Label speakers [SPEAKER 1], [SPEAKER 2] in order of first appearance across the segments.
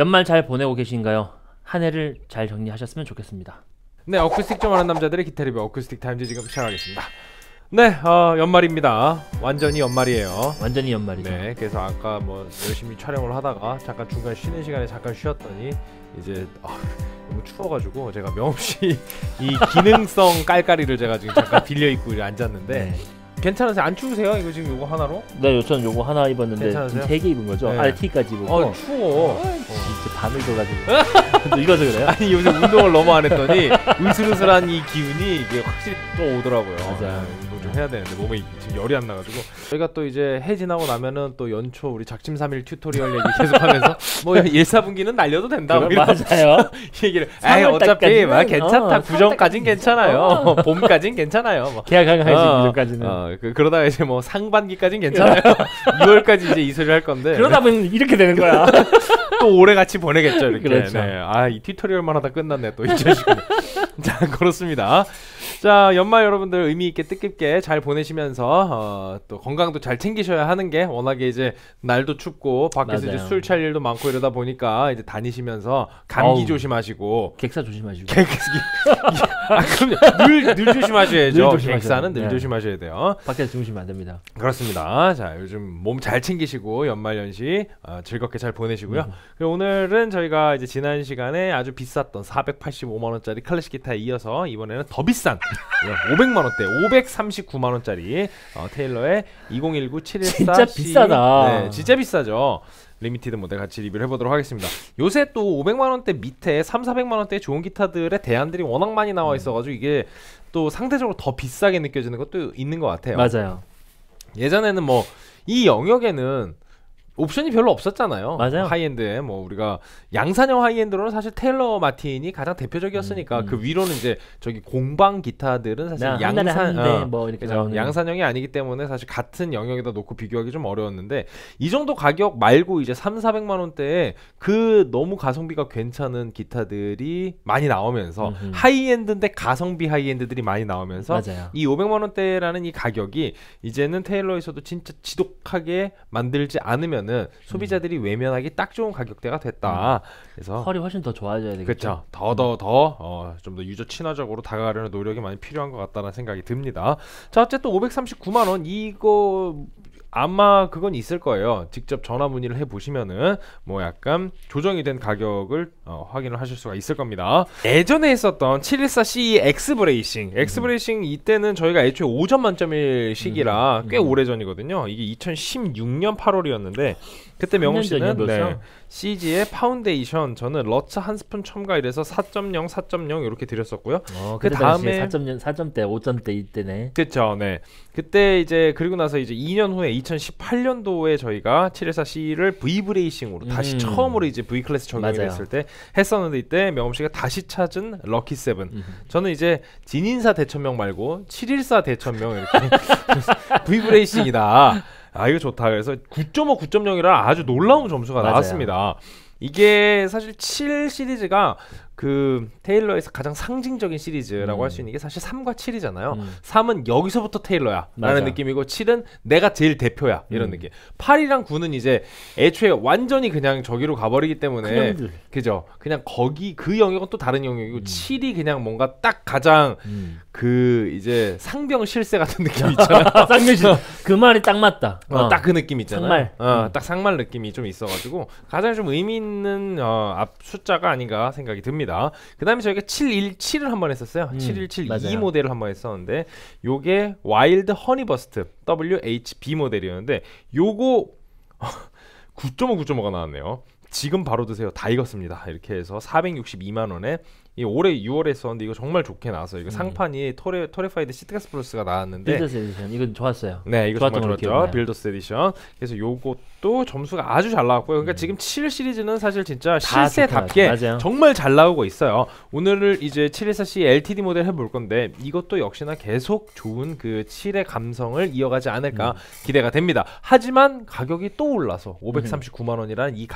[SPEAKER 1] 연말 잘 보내고 계신가요? 한 해를 잘 정리하셨으면 좋겠습니다.
[SPEAKER 2] 네, 어쿠스틱 좀 하는 남자들의 기타 리뷰 어쿠스틱 타임즈 지금 시작하겠습니다. 네, 연말입니다. 완전히 연말이에요.
[SPEAKER 1] 완전히 연말이죠.
[SPEAKER 2] 네, 그래서 아까 뭐 열심히 촬영을 하다가 잠깐 중간 쉬는 시간에 잠깐 쉬었더니 이제 너무 추워가지고 제가 명없이 이 기능성 깔깔이를 제가 지금 잠깐 빌려 입고 앉았는데
[SPEAKER 1] 네.
[SPEAKER 2] 괜찮으세요? 안 추우세요? 이거 지금 요거 하나로?
[SPEAKER 1] 네, 저는 요거 하나 입었는데
[SPEAKER 2] 괜찮으세요?
[SPEAKER 1] 3개 입은 거죠.
[SPEAKER 2] 네.
[SPEAKER 1] RT까지 입었고.
[SPEAKER 2] 추워.
[SPEAKER 1] 진짜 밤을 둬가지고. 이거서 그래요?
[SPEAKER 2] 아니 요새 운동을 너무 안 했더니 으슬으슬한 이 기운이 이게 확실히 또 오더라고요.
[SPEAKER 1] 맞아요.
[SPEAKER 2] 운동 좀 해야 되는데 몸에 지금 열이 안 나가지고 저희가 또 이제 해 지나고 나면은 또 연초 우리 작심삼일 튜토리얼 얘기 계속하면서 뭐 1, 4분기는 날려도 된다. 뭐 이런
[SPEAKER 1] 맞아요.
[SPEAKER 2] 얘기를. 에이 어차피 막 괜찮다. 구정까진 괜찮아요.
[SPEAKER 1] 봄
[SPEAKER 2] 봄까진 괜찮아요. 뭐.
[SPEAKER 1] 계약 강화해지 구정까지는.
[SPEAKER 2] 그러다가 이제 뭐 상반기까진 괜찮아요. 6월까지 이제 이 소리 할 건데.
[SPEAKER 1] 그러다 보면 이렇게 되는 거야.
[SPEAKER 2] 또 오래 같이 보내겠죠 이렇게.
[SPEAKER 1] 그렇죠.
[SPEAKER 2] 네. 이 튜토리얼만 하다 끝났네 또 2019년. 자 그렇습니다. 자 연말 여러분들 의미 있게 뜻깊게 잘 보내시면서 또 건강도 잘 챙기셔야 하는 게 워낙에 이제 날도 춥고 밖에서 이제 술 찰 일도 많고 이러다 보니까 이제 다니시면서 감기 조심하시고
[SPEAKER 1] 객사 조심하시고.
[SPEAKER 2] 그럼요. 늘 조심하셔야죠.
[SPEAKER 1] 늘
[SPEAKER 2] 객사는 늘
[SPEAKER 1] 네.
[SPEAKER 2] 조심하셔야 돼요.
[SPEAKER 1] 밖에서 주무시면 안 됩니다.
[SPEAKER 2] 그렇습니다. 자 요즘 몸 잘 챙기시고 연말연시 즐겁게 잘 보내시고요. 그리고 오늘은 저희가 이제 지난 시간에 아주 비쌌던 485만 원짜리 클래식 기타에 이어서 이번에는 더 비싼 500만 원대 539만 원짜리 테일러의 2019 714C
[SPEAKER 1] 진짜 비싸다.
[SPEAKER 2] 네, 진짜 비싸죠. 리미티드 모델 같이 리뷰를 해보도록 하겠습니다. 요새 또 500만 원대 밑에 3,400만 원대 좋은 기타들의 대안들이 워낙 많이 나와 있어가지고 이게 또 상대적으로 더 비싸게 느껴지는 것도 있는 것 같아요.
[SPEAKER 1] 맞아요.
[SPEAKER 2] 예전에는 뭐 이 영역에는 옵션이 별로 없었잖아요.
[SPEAKER 1] 맞아요.
[SPEAKER 2] 하이엔드에 뭐 우리가 양산형 하이엔드로는 사실 테일러 마틴이 가장 대표적이었으니까 그 위로는 이제 저기 공방 기타들은 사실 양산
[SPEAKER 1] 뭐 이렇게
[SPEAKER 2] 양산형이 아니기 때문에 사실 같은 영역에다 놓고 비교하기 좀 어려웠는데 이 정도 가격 말고 이제 3,400만 원대에 그 너무 가성비가 괜찮은 기타들이 많이 나오면서 하이엔드인데 가성비 하이엔드들이 많이 나오면서
[SPEAKER 1] 맞아요.
[SPEAKER 2] 이 500만 원대라는 이 가격이 이제는 테일러에서도 진짜 지독하게 만들지 않으면 소비자들이 외면하기 딱 좋은 가격대가 됐다. 그래서
[SPEAKER 1] 퀄이 훨씬 더 좋아져야 되겠죠.
[SPEAKER 2] 그렇죠. 좀 더 유저 친화적으로 다가가려는 노력이 많이 필요한 것 같다는 생각이 듭니다. 자 어쨌든 539만 원 이거 아마 그건 있을 거예요. 직접 전화 문의를 해보시면은 뭐 약간 조정이 된 가격을 확인을 하실 수가 있을 겁니다. 예전에 했었던 714C 엑스브레이싱 이때는 저희가 애초에 5점 만점일 시기라 꽤 오래전이거든요. 이게 2016년 8월이었는데 그때 명훈 씨는 CG의 파운데이션 저는 러츠 한 스푼 첨가 이래서 4.0 4.0 이렇게 드렸었고요.
[SPEAKER 1] 그 다음에 4.0 4점대 5점대 이때네.
[SPEAKER 2] 그렇죠. 네. 그때 이제 그리고 나서 이제 2년 후에 2018년도에 저희가 714C를 V 브레이싱으로 다시 처음으로 이제 V 클래스 적용이 됐을 때 했었는데 이때 명훈 씨가 다시 찾은 럭키 세븐. 저는 이제 진인사 대천명 말고 714 대천명 이렇게 V 브레이싱이다. 이거 좋다. 그래서 9.5, 9.0이라 아주 놀라운 점수가 나왔습니다. 이게 사실 7 시리즈가 그 테일러에서 가장 상징적인 시리즈라고 할 수 있는 게 사실 3과 7이잖아요. 3은 여기서부터 테일러야 라는 느낌이고 7은 내가 제일 대표야 이런 느낌. 8이랑 9는 이제 애초에 완전히 그냥 저기로 가버리기 때문에 그죠. 그냥 거기 그 영역은 또 다른 영역이고 7이 그냥 뭔가 딱 가장 그 이제 상병 실세 같은 느낌 있잖아요.
[SPEAKER 1] 쌍명실 그 말이 딱 맞다.
[SPEAKER 2] 딱 그 느낌 있잖아요.
[SPEAKER 1] 상말.
[SPEAKER 2] 딱 상말 느낌이 좀 있어가지고 가장 좀 의미 있는 앞 숫자가 아닌가 생각이 듭니다. 그 다음에 저희가 717을 한번 했었어요. 717E 모델을 한번 했었는데 요게 와일드 허니버스트 WHB 모델이었는데 요거 9.5, 9.5가 나왔네요. 지금 바로 드세요. 다 익었습니다. 이렇게 해서 462만원에 이 올해 6월에 했었는데 이거 정말 좋게 나왔어요. 이거 상판이 토레파이드 시트가스 플러스가 나왔는데
[SPEAKER 1] 빌더스 에디션 이건 좋았어요.
[SPEAKER 2] 네, 이거 정말 좋았죠. 빌더스 에디션. 그래서 요것도 점수가 아주 잘 나왔고요. 그러니까 지금 7 시리즈는 사실 진짜 실세답게 정말 잘 나오고 있어요. 오늘을 이제 714C LTD 모델 해볼 건데 이것도 역시나 계속 좋은 그 7의 감성을 이어가지 않을까 기대가 됩니다. 하지만 가격이 또 올라서 539만 원이라는 이 가격 자체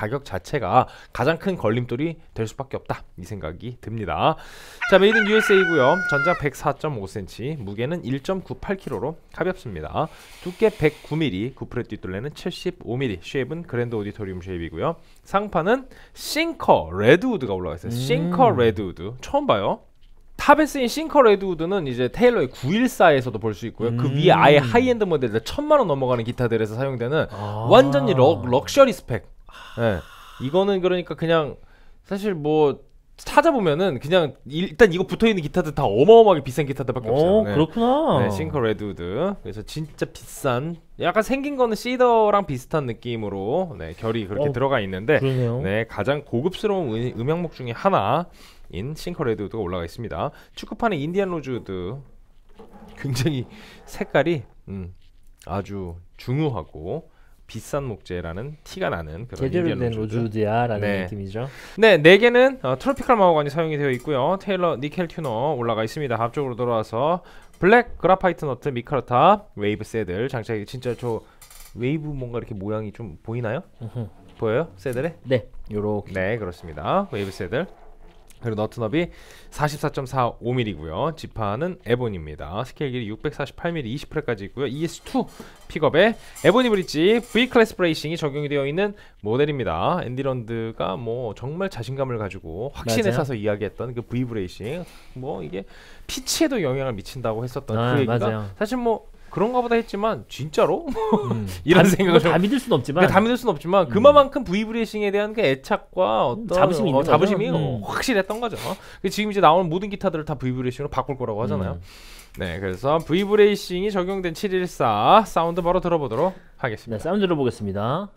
[SPEAKER 2] 자체가 가장 큰 걸림돌이 될 수밖에 없다 이 생각이 듭니다. 자, 메이드 인 USA고요. 전장 104.5cm, 무게는 1.98kg로 가볍습니다. 두께 109mm, 구프렛 뒷둘레는 75mm, 쉐입은 그랜드 오디토리움 쉐입이고요. 상판은 싱커 레드우드가 올라가 있어요. 싱커 레드우드 처음 봐요. 탑에 쓰인 싱커 레드우드는 이제 테일러의 914에서도 볼 수 있고요. 그 위에 아예 하이엔드 모델들 1000만원 넘어가는 기타들에서 사용되는 완전히 럭셔리 스펙. 네. 이거는 그러니까 그냥 사실 뭐 찾아보면은 그냥 일단 이거 붙어있는 기타들 다 어마어마하게 비싼 기타들밖에 없어요. 네.
[SPEAKER 1] 그렇구나.
[SPEAKER 2] 네, 싱커 레드우드. 그래서 진짜 비싼, 약간 생긴 거는 시더랑 비슷한 느낌으로 네, 결이 그렇게 들어가 있는데
[SPEAKER 1] 그러네요.
[SPEAKER 2] 네, 가장 고급스러운 음향목 중에 하나인 싱커 레드우드가 올라가 있습니다. 축구판에 인디안 로즈우드, 굉장히 색깔이 아주 중후하고 비싼 목재라는 티가 나는 그런
[SPEAKER 1] 제대로
[SPEAKER 2] 인디안
[SPEAKER 1] 된
[SPEAKER 2] 로즈우드.
[SPEAKER 1] 로즈우드야라는
[SPEAKER 2] 네.
[SPEAKER 1] 느낌이죠.
[SPEAKER 2] 네, 4개는 트로피칼 마호가니 사용이 되어 있고요. 테일러 니켈 튜너 올라가 있습니다. 앞쪽으로 돌아와서 블랙 그라파이트 너트 미카르타 웨이브 새들 장착이, 진짜 저 웨이브 뭔가 이렇게 모양이 좀 보이나요? 보여요? 새들에?
[SPEAKER 1] 네, 요렇게.
[SPEAKER 2] 네, 그렇습니다. 웨이브 새들. 그리고 너트 너비 44.45mm고요. 지판은 에보니입니다. 스케일 길이 648mm 20프렛까지 있고요. ES2 픽업에 에보니 브릿지 V 클래스 브레이싱이 적용이 되어 있는 모델입니다. 앤디런드가 뭐 정말 자신감을 가지고 확신에
[SPEAKER 1] 맞아요.
[SPEAKER 2] 차서 이야기했던 그 V 브레이싱, 뭐 이게 피치에도 영향을 미친다고 했었던 그 얘기가
[SPEAKER 1] 맞아요.
[SPEAKER 2] 사실 뭐 그런가 보다 했지만 진짜로? 이런 생각을
[SPEAKER 1] 다 믿을 수는 없지만
[SPEAKER 2] 다 믿을 수는 없지만 그만큼 V 브레이싱에 대한 그 애착과 어떤
[SPEAKER 1] 자부심이 있는
[SPEAKER 2] 자부심이
[SPEAKER 1] 거죠.
[SPEAKER 2] 확실했던 거죠. 지금 이제 나오는 모든 기타들을 다 V 브레이싱으로 바꿀 거라고 하잖아요. 네, 그래서 V 브레이싱이 적용된 714 사운드 바로 들어보도록
[SPEAKER 1] 네,
[SPEAKER 2] 하겠습니다.
[SPEAKER 1] 사운드 들어보겠습니다.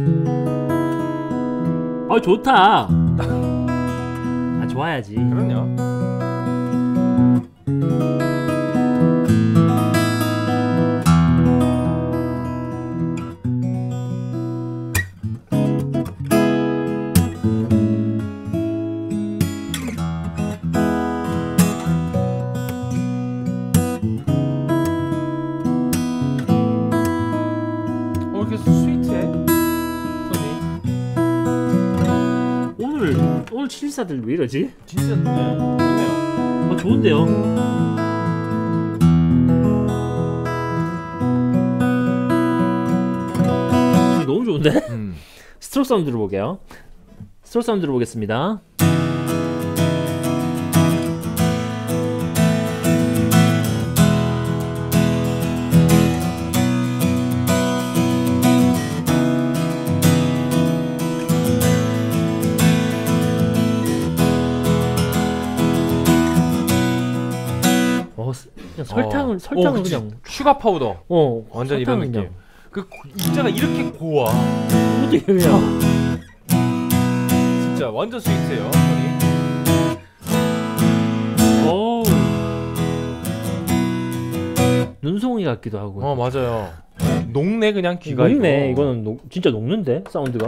[SPEAKER 1] 좋다. 좋아야지.
[SPEAKER 2] 그럼요. 이렇게 스위트해 손이.
[SPEAKER 1] 오늘 714들 왜 이러지?
[SPEAKER 2] 진짜 좋네요.
[SPEAKER 1] 좋은데요. 너무 좋은데? 스트로크 사운드 들어볼게요. 스트로크 사운드 들어보겠습니다. 그냥 설탕을
[SPEAKER 2] 그치.
[SPEAKER 1] 그냥
[SPEAKER 2] 슈가 파우더. 완전 이런
[SPEAKER 1] 설탕을
[SPEAKER 2] 느낌.
[SPEAKER 1] 그냥.
[SPEAKER 2] 그 입자가 이렇게 고와.
[SPEAKER 1] 어떻게 그냥
[SPEAKER 2] 진짜 완전 스위트해요. 손이.
[SPEAKER 1] 눈송이 같기도 하고.
[SPEAKER 2] 맞아요. 녹네 그냥 귀가.
[SPEAKER 1] 녹네.
[SPEAKER 2] 이거.
[SPEAKER 1] 이거는 진짜 녹는데 사운드가.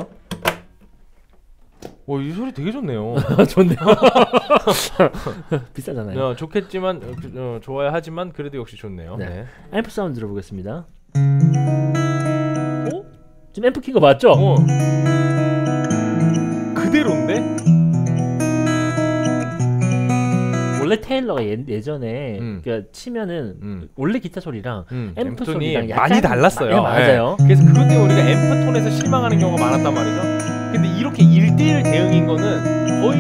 [SPEAKER 2] 이 소리 되게 좋네요.
[SPEAKER 1] 좋네요. 비싸잖아요.
[SPEAKER 2] 좋겠지만 좋아야 하지만 그래도 역시 좋네요.
[SPEAKER 1] 네.
[SPEAKER 2] 네.
[SPEAKER 1] 앰프 사운드 들어보겠습니다. 지금 앰프 킨 거 맞죠?
[SPEAKER 2] 그대로인데?
[SPEAKER 1] 원래 테일러가 예전에 그러니까 치면은 원래 기타 소리랑 앰프 소리랑 약간
[SPEAKER 2] 많이 달랐어요.
[SPEAKER 1] 네, 맞아요.
[SPEAKER 2] 그래서 그것 때문에 우리가 앰프 톤에서 실망하는 경우가 많았단 말이죠. 근데 이렇게 1대1 대응인 거는 거의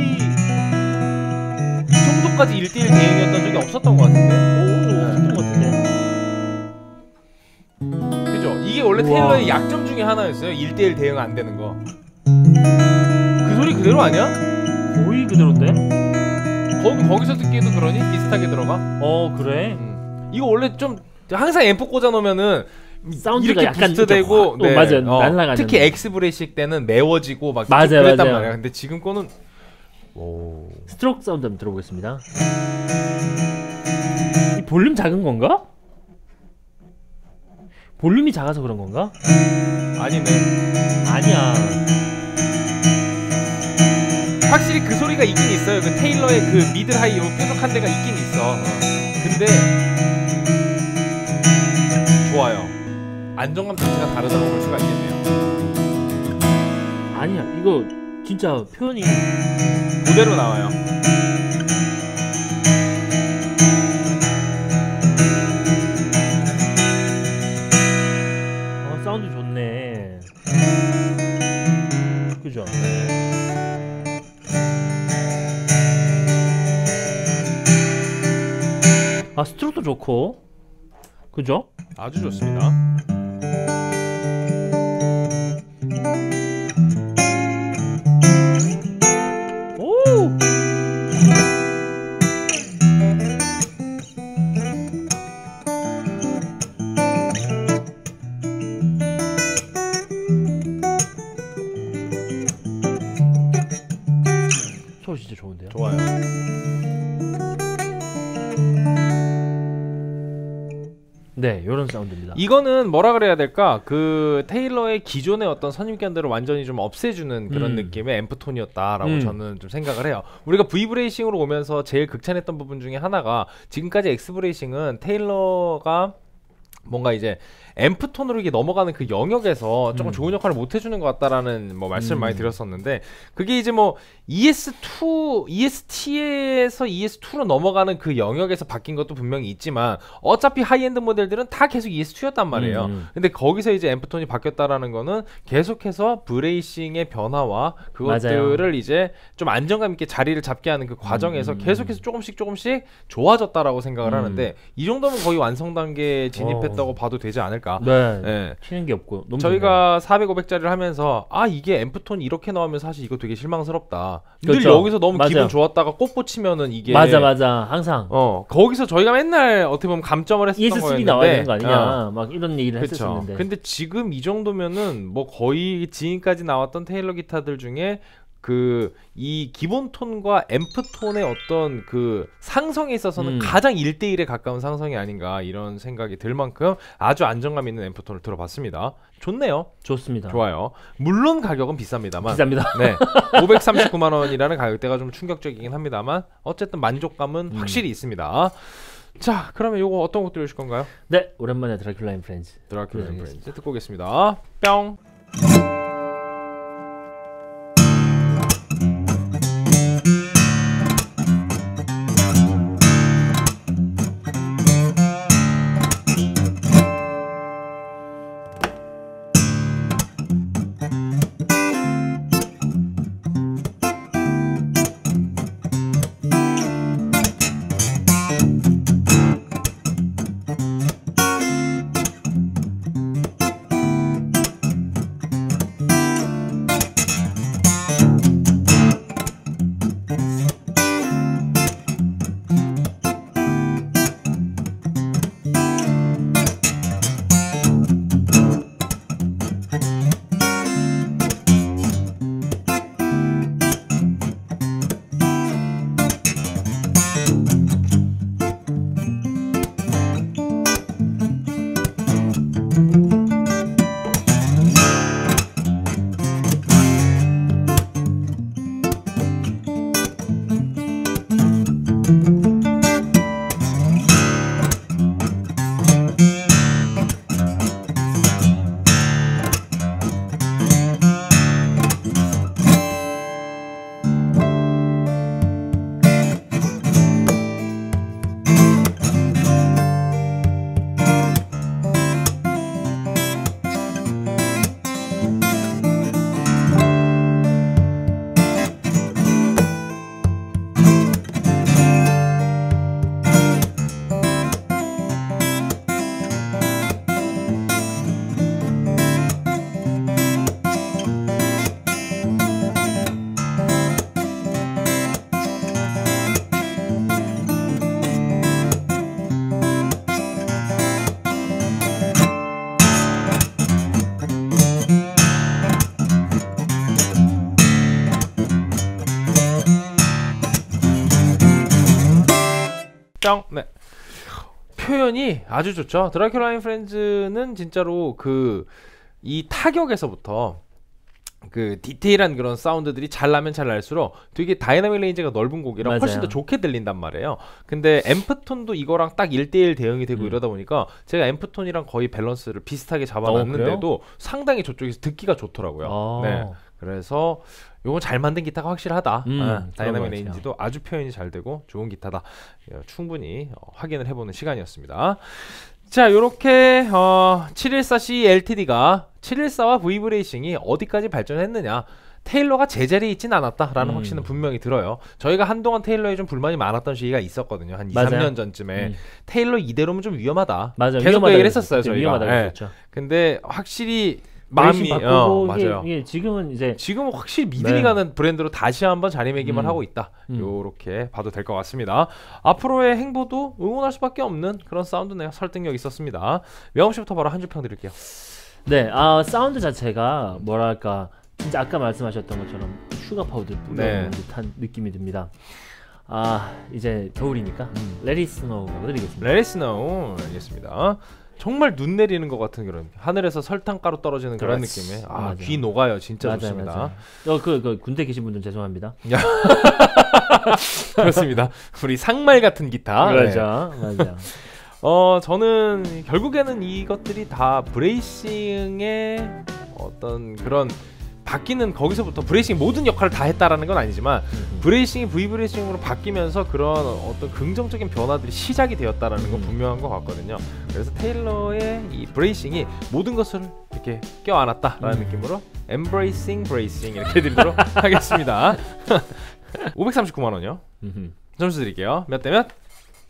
[SPEAKER 2] 이 정도까지 1대1 대응이었던 적이 없었던 것 같은데.
[SPEAKER 1] 없었던 것 같은데.
[SPEAKER 2] 그죠? 이게 원래
[SPEAKER 1] 우와.
[SPEAKER 2] 테일러의 약점 중에 하나였어요. 1대1 대응 안 되는 거. 그 소리 그대로 아니야?
[SPEAKER 1] 거의 그대로인데?
[SPEAKER 2] 거기서 듣기에도 그러니? 비슷하게 들어가?
[SPEAKER 1] 그래?
[SPEAKER 2] 이거 원래 좀 항상 앰프 꽂아놓으면은
[SPEAKER 1] 사운드가
[SPEAKER 2] 이렇게
[SPEAKER 1] 약간
[SPEAKER 2] 부스트되고
[SPEAKER 1] 맞아요. 날아가는.
[SPEAKER 2] 특히 엑스브레이식 때는 매워지고 막
[SPEAKER 1] 맞아요,
[SPEAKER 2] 그랬단
[SPEAKER 1] 맞아요.
[SPEAKER 2] 말이야. 근데 지금 거는
[SPEAKER 1] 스트로크 사운드 한번 들어보겠습니다. 이 볼륨 작은 건가? 볼륨이 작아서 그런 건가?
[SPEAKER 2] 아니네.
[SPEAKER 1] 아니야.
[SPEAKER 2] 확실히 그 소리가 있긴 있어요. 그 테일러의 그 미드 하이 요 뾰족한 데가 있긴 있어. 근데 좋아요. 안정감 자체가 다르다고 볼 수가 있겠네요.
[SPEAKER 1] 아니야. 이거 진짜 표현이
[SPEAKER 2] 그대로 나와요.
[SPEAKER 1] 사운드 좋네. 그죠? 스트로크도 좋고, 그죠?
[SPEAKER 2] 아주 좋습니다.
[SPEAKER 1] 오! 소리 진짜 좋은데요?
[SPEAKER 2] 좋아요.
[SPEAKER 1] 네, 요런 사운드입니다.
[SPEAKER 2] 이거는 뭐라 그래야 될까? 그 테일러의 기존의 어떤 선입견들을 완전히 좀 없애주는 그런 느낌의 앰프톤이었다라고 저는 좀 생각을 해요. 우리가 V브레이싱으로 오면서 제일 극찬했던 부분 중에 하나가, 지금까지 X브레이싱은 테일러가 뭔가 이제 앰프톤으로 이게 넘어가는 그 영역에서 조금 좋은 역할을 못 해주는 것 같다라는 뭐 말씀을 많이 드렸었는데, 그게 이제 뭐 ES2, EST에서 ES2로 넘어가는 그 영역에서 바뀐 것도 분명히 있지만 어차피 하이엔드 모델들은 다 계속 ES2였단 말이에요. 근데 거기서 이제 앰프톤이 바뀌었다라는 거는 계속해서 브레이싱의 변화와 그것들을 맞아요. 이제 좀 안정감 있게 자리를 잡게 하는 그 과정에서 계속해서 조금씩 좋아졌다라고 생각을 하는데, 이 정도면 거의 완성 단계에 진입했다고 봐도 되지 않을까.
[SPEAKER 1] 네. 네. 튀는 게 없고 너무
[SPEAKER 2] 저희가 400, 500짜리를 하면서 이게 앰프톤이 이렇게 나오면 사실 이거 되게 실망스럽다.
[SPEAKER 1] 그렇죠.
[SPEAKER 2] 늘 여기서 너무
[SPEAKER 1] 맞아요.
[SPEAKER 2] 기분 좋았다가 꽃 붙이면은 이게
[SPEAKER 1] 맞아 항상
[SPEAKER 2] 거기서 저희가 맨날 어떻게 보면 감점을 했었던 거였는데
[SPEAKER 1] ES3 나와야 되는 거 아니냐 막 이런 얘기를
[SPEAKER 2] 그쵸.
[SPEAKER 1] 했었는데,
[SPEAKER 2] 근데 지금 이 정도면은 뭐 거의 지금까지 나왔던 테일러 기타들 중에 그 이 기본 톤과 앰프 톤의 어떤 그 상성에 있어서는 가장 1대1에 가까운 상성이 아닌가, 이런 생각이 들 만큼 아주 안정감 있는 앰프 톤을 들어봤습니다. 좋네요.
[SPEAKER 1] 좋습니다.
[SPEAKER 2] 좋아요. 물론 가격은 비쌉니다만.
[SPEAKER 1] 비쌉니다.
[SPEAKER 2] 네. 539만 원이라는 가격대가 좀 충격적이긴 합니다만 어쨌든 만족감은 확실히 있습니다. 자, 그러면 이거 어떤 곡 들으실 건가요?
[SPEAKER 1] 네, 오랜만에 드라큘라 인 프렌즈.
[SPEAKER 2] 드라큘라 인 프렌즈 듣고 오겠습니다. 뿅. 뿅. 네. 표현이 아주 좋죠. 드라큘라 인 프렌즈는 진짜로 그 이 타격에서부터 그 디테일한 그런 사운드들이 잘 나면 잘 날수록 되게 다이나믹 레인지가 넓은 곡이라
[SPEAKER 1] 맞아요.
[SPEAKER 2] 훨씬 더 좋게 들린단 말이에요. 근데 앰프톤도 이거랑 딱 1대1 대응이 되고 이러다 보니까 제가 앰프톤이랑 거의 밸런스를 비슷하게 잡아놨는데도 상당히 저쪽에서 듣기가 좋더라고요. 네. 그래서 요거 잘 만든 기타가 확실하다. 다이나믹
[SPEAKER 1] 그런
[SPEAKER 2] 레인지도 아주 표현이 잘 되고 좋은 기타다. 충분히 확인을 해보는 시간이었습니다. 자, 요렇게 714C LTD가 714와 V브레이싱이 어디까지 발전했느냐, 테일러가 제자리에 있진 않았다라는 확신은 분명히 들어요. 저희가 한동안 테일러에 좀 불만이 많았던 시기가 있었거든요. 한 2, 3년 전쯤에 테일러 이대로면 좀 위험하다.
[SPEAKER 1] 맞아,
[SPEAKER 2] 계속 그 얘기를 했었어요. 저희가.
[SPEAKER 1] 위험하다고 했었죠.
[SPEAKER 2] 근데 확실히 마음이
[SPEAKER 1] 맞아요. 이게 지금은
[SPEAKER 2] 확실히 믿음이 가는 브랜드로 다시 한번 자리매김을 하고 있다. 요렇게 봐도 될 것 같습니다. 앞으로의 행보도 응원할 수밖에 없는 그런 사운드네요. 설득력 있었습니다. 명엄 씨부터 바로 한 줄 평 드릴게요.
[SPEAKER 1] 네, 사운드 자체가 뭐랄까 진짜 아까 말씀하셨던 것처럼 슈가 파우더 뿌려놓은 듯한 느낌이 듭니다. 이제 겨울이니까 Let It Snow 드리겠습니다.
[SPEAKER 2] Let It Snow 알겠습니다. 정말 눈 내리는 것 같은 그런 하늘에서 설탕가루 떨어지는 그런 느낌에 귀 녹아요. 진짜 좋습니다.
[SPEAKER 1] 그 군대 계신 분들 죄송합니다.
[SPEAKER 2] 그렇습니다. 우리 상말 같은 기타.
[SPEAKER 1] 그렇죠. 맞아요.
[SPEAKER 2] 저는 결국에는 이것들이 다 브레이싱의 어떤 그런 바뀌는 거기서부터 브레이싱이 모든 역할을 다 했다라는 건 아니지만 브레이싱이 V브레이싱으로 바뀌면서 그런 어떤 긍정적인 변화들이 시작이 되었다라는 건 분명한 것 같거든요. 그래서 테일러의 이 브레이싱이 모든 것을 이렇게 껴안았다라는 느낌으로 Embracing Bracing 이렇게 드리도록 하겠습니다. 539만 원이요. 점수 드릴게요. 몇 대 몇?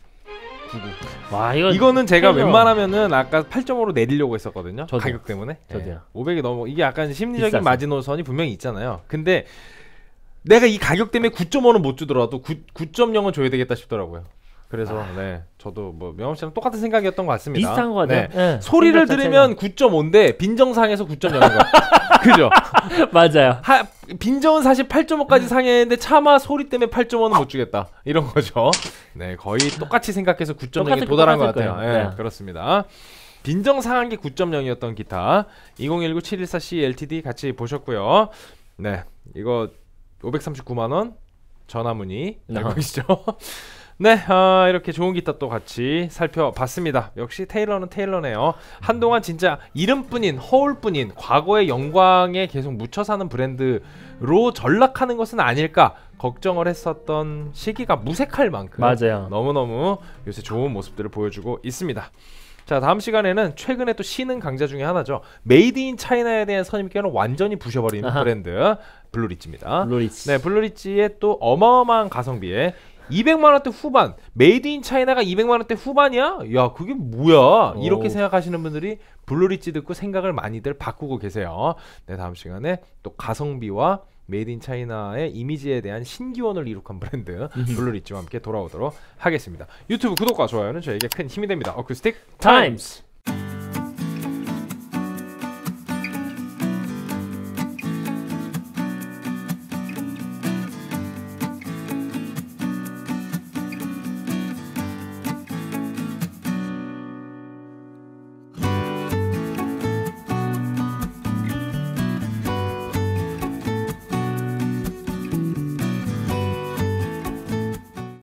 [SPEAKER 1] 99. 와,
[SPEAKER 2] 이거는 제가 웬만하면은 아까 8.5로 내리려고 했었거든요.
[SPEAKER 1] 저도요.
[SPEAKER 2] 가격 때문에.
[SPEAKER 1] 저도요.
[SPEAKER 2] 500이 너무 이게 약간 심리적인 마지노선이 분명히 있잖아요. 근데 내가 이 가격 때문에 9.5는 못 주더라도 9.0은 줘야 되겠다 싶더라고요. 그래서 저도 뭐 명엄 씨랑 똑같은 생각이었던 것 같습니다.
[SPEAKER 1] 비슷한 거 같아요. 네.
[SPEAKER 2] 소리를 들으면 9.5인데 빈정상에서 9.0인 거야. 그죠?
[SPEAKER 1] 맞아요.
[SPEAKER 2] 빈정은 사실 8.5까지 상했는데 차마 소리 때문에 8.5는 못 주겠다. 이런 거죠. 네, 거의 똑같이 생각해서 9.0에 도달한 것 같아요. 네, 그렇습니다. 빈정 상한 게 9.0이었던 기타 2019-714C LTD 같이 보셨고요. 네, 이거 539만 원 전화 문의 알고 계시죠? 네, 이렇게 좋은 기타 또 같이 살펴봤습니다. 역시 테일러는 테일러네요. 한동안 진짜 이름뿐인 허울뿐인 과거의 영광에 계속 묻혀 사는 브랜드로 전락하는 것은 아닐까 걱정을 했었던 시기가 무색할 만큼
[SPEAKER 1] 맞아요.
[SPEAKER 2] 너무너무 요새 좋은 모습들을 보여주고 있습니다. 자, 다음 시간에는 최근에 또 신흥 강자 중에 하나죠. 메이드 인 차이나에 대한 선입견을 완전히 부셔버린 브랜드 블루리치입니다.
[SPEAKER 1] 블루리치.
[SPEAKER 2] 네, 블루리치의 또 어마어마한 가성비에 200만원대 후반, 메이드 인 차이나가 200만원대 후반이야? 야, 그게 뭐야? 이렇게 생각하시는 분들이 블루리치 듣고 생각을 많이들 바꾸고 계세요. 네, 다음 시간에 또 가성비와 메이드 인 차이나의 이미지에 대한 신기원을 이룩한 브랜드 블루리치와 함께 돌아오도록 하겠습니다. 유튜브 구독과 좋아요는 저에게 큰 힘이 됩니다. 어쿠스틱 타임스!